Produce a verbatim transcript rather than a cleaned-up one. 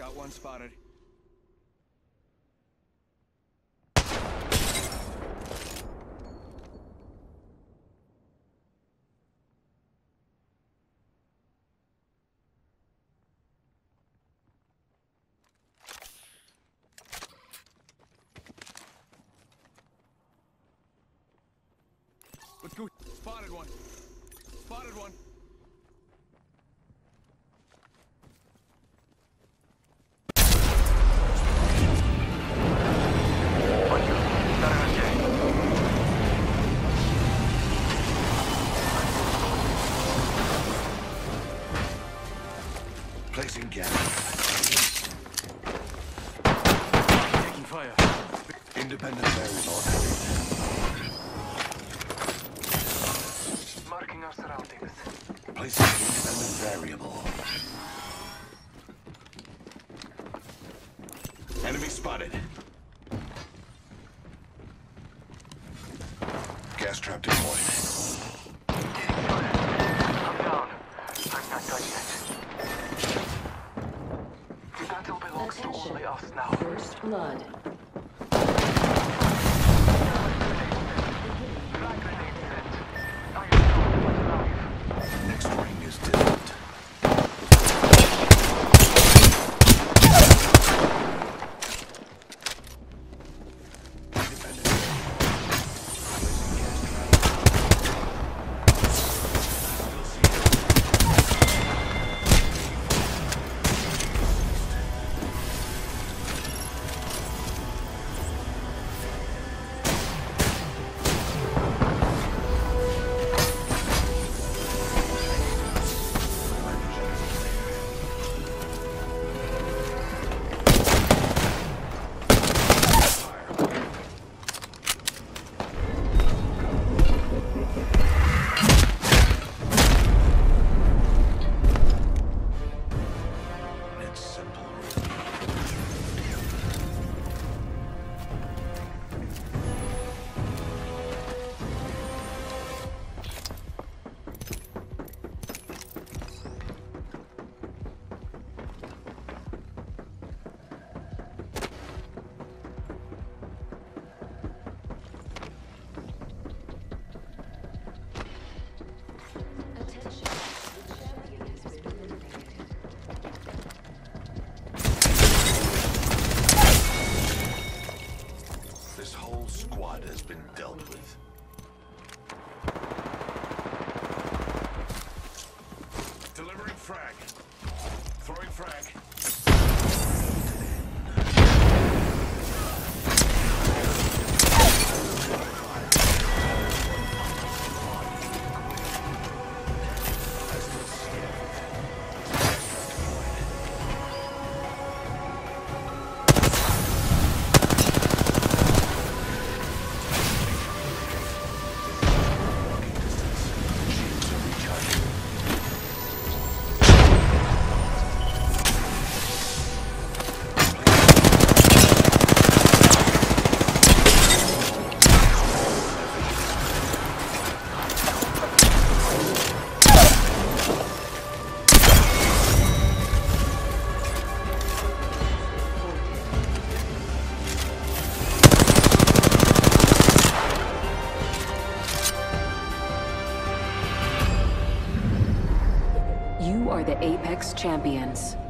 Got one spotted. Let's go. Spotted one. Spotted one. Placing gas. Taking fire. Independent variable. Marking our surroundings. Placing independent variable. Enemy spotted. Gas trap deployed. I'm down. I'm not done yet. The battle belongs to Attention. only us now. First blood. Frag grenade set. I am still alive. Next ring is distant. Independent It's simple. Attention. The champion has been eliminated. This whole squad has been dealt with. Delivering frag. Throwing frag. Shields are recharging. You are the Apex Champions.